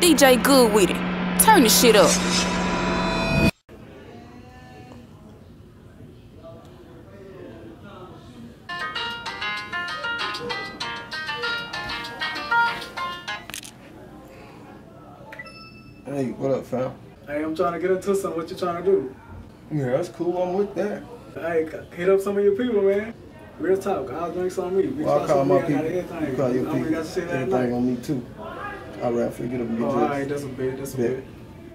DJ good with it. Turn this shit up. Hey, what up, fam? Hey, I'm trying to get into something. What you trying to do? Yeah, that's cool. I'm with that. Hey, hit up some of your people, man. Real talk. I'll drink some of me. Well, I'll call my people. You call your people. Got shit that Everything on me, too. All right, forget them. Oh, all right, that's a bit. That's a bit.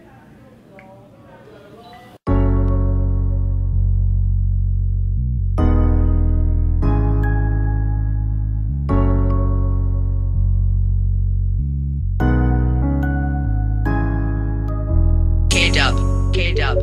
K-Dub.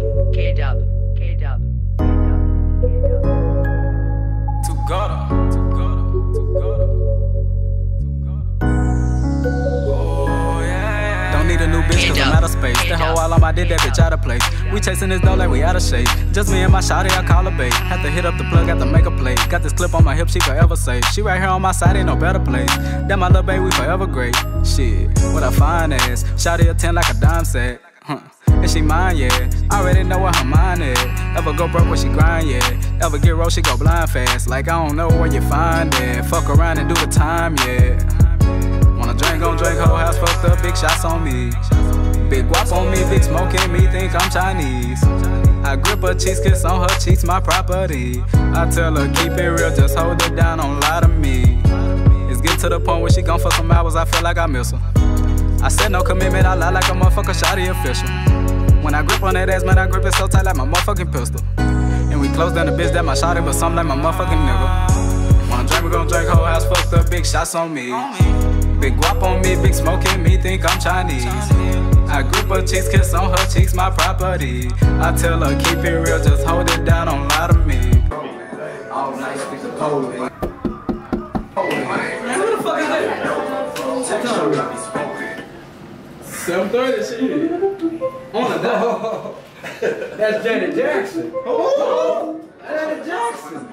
Don't need a new bitch cause I'm out of space. The whole while I did that bitch out of place. We chasing this dough like we out of shape. Just me and my shawty, I call her babe. Had to hit up the plug, got to make a play. Got this clip on my hip, she forever safe. She right here on my side, ain't no better place. That my little babe, we forever great. Shit, what a fine ass. Shawty a 10 like a dime sack. And she mine, yeah. Already know what her mind is. Ever go broke when she grind, yeah. Ever get rolled, she go blind fast. Like I don't know where you find it. Fuck around and do the time, yeah. Wanna drink on Drake, whole house fucked up, big shots on me. Big guap on me, big smoke in me, think I'm Chinese. I grip her cheeks, kiss on her cheeks, my property. I tell her keep it real, just hold it down, don't lie to me. It's getting to the point where she gone for some hours, I feel like I miss her. I said no commitment, I lie like a motherfucker, shawty official. When I grip on that ass, man, I grip it so tight like my motherfucking pistol. And we close down the bitch that my shawty, but something like my motherfucking nigga. Wanna drink, we gon' drink, whole house fucked up, big shots on me. Big guap on me, big smoke in me, think I'm Chinese. I grip her cheeks, kiss on her cheeks, my property. I tell her keep it real, just hold it down, don't lie to me. All night, stick the pole, man. Man, who the fuck is that? 7:30 shit. On the dot. That's Janet Jackson. Oh, Janet Jackson.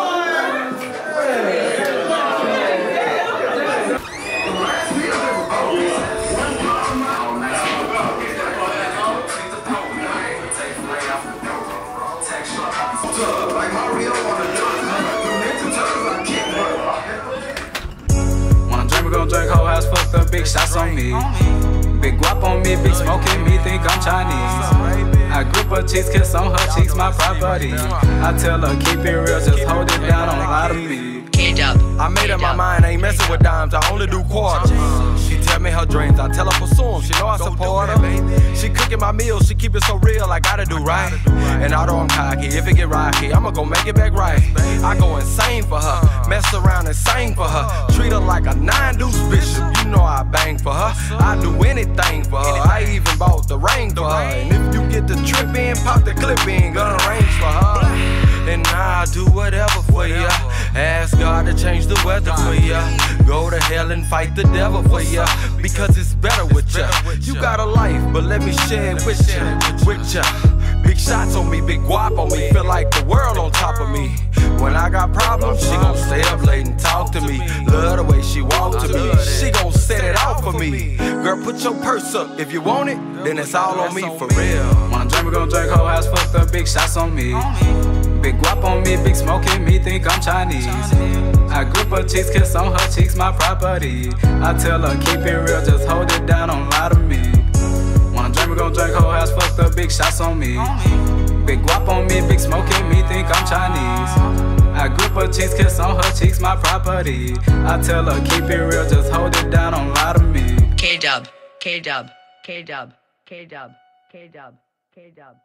Wanna drink, we gon' drink, whole house fucked up, big shots on me. Big guap on me, big smoke in me, think I'm Chinese. I grip her cheeks, kiss on her cheeks, my property. I tell her keep it real, just hold it down, don't lie to me. I made up my mind, I ain't messing with dimes, I only do quarters. She tell me her dreams, I tell her pursue them, she know I support her. She cooking my meals, she keep it so real, I gotta do right. And although I'm cocky, if it get rocky, I'ma go make it back right. I go insane for her, mess around and sing for her. Treat her like a 9-deuce bishop, you know I bang for her. I do anything for her, I even bought the ring for her. And if you get the trip in, pop the clip in, gonna arrange for her. And I'll do whatever for ya. Ask God to change the weather for ya. Go to hell and fight the devil for ya. Because it's better with ya. You got a life, but let me share it with ya. Big shots on me, big guap on me. Feel like the world on top of me. When I got problems, she gon' stay up late and talk to me. Love the way she walk to me. She gon' set it out for me. Girl, put your purse up. If you want it, then it's all on me for real. Wanna drink, we gon' drink, whole house fucked up, big shots on me. Big guap on me, big smoke in me, think I'm Chinese. I grip her cheeks, kiss on her cheeks, my property. I tell her keep it real, just hold it down, don't lie to me. Wanna drink, we gon' drink, whole house fucked up, big shots on me. Big guap on me, big smoke in me, think I'm Chinese. I grip her cheeks, kiss on her cheeks, my property. I tell her keep it real, just hold it down, don't lie to me. K-Dub.